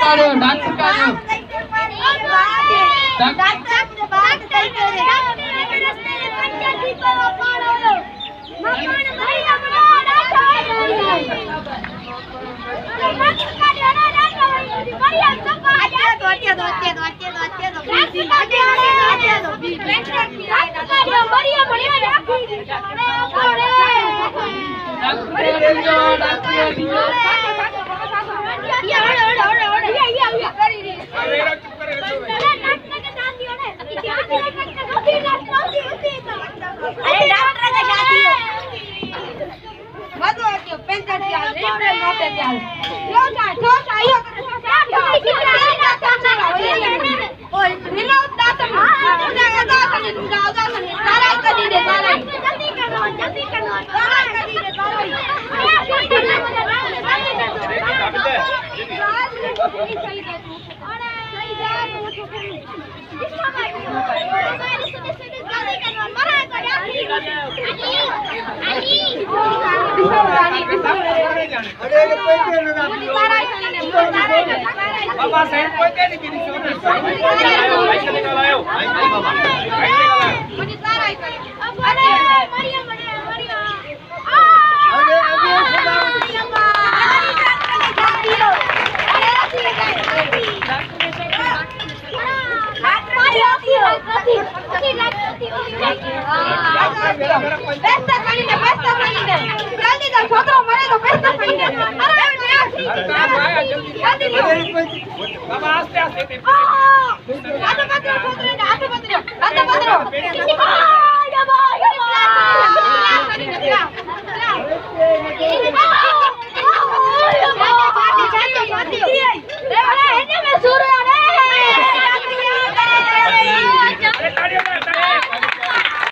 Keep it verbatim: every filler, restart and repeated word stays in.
काढो doctor काढो doctor ने बात कई करे रस्ते में पंचर थी पियो पाणो मकान भई अपना डाटा डॉक्टर काढो डाटा बढ़िया सब आते दो आते दो आते दो आते दो आते दो आते दो डॉक्टर काढो बढ़िया बढ़िया राखी अरे डॉक्टर जो डॉक्टर जो ये ओड़े ओड़े ओड़े ओड़े ये ये ये करी रे अरे चुप करे डॉक्टर के दान दियो ने अरे डॉक्टर के शादी हो मतो आयो पेंटर के आले रे मोटे के आले जो का जो आयो ओए मिलो दातन पूजा का दातन जाओ दातन सारा करी दे सारा जल्दी करो जल्दी करो सारा करी दे सारा बाबा साइड कोई नहीं किसी से पैसे निकालो मुझे सारा ही करे अरे मरिया मरिया मरिया अरे अभी अम्मा जाती हो अरे रखी गई पैसा खड़ी दे पैसा खड़ी दे जल्दी कर छोकरो मरे तो पैसा खड़ी दे अरे जल्दी बाबा आस्ते आस्ते हाथ पकड़ो छोकरे ने हाथ पकड़ो हाथ पकड़ो या भाई या भाई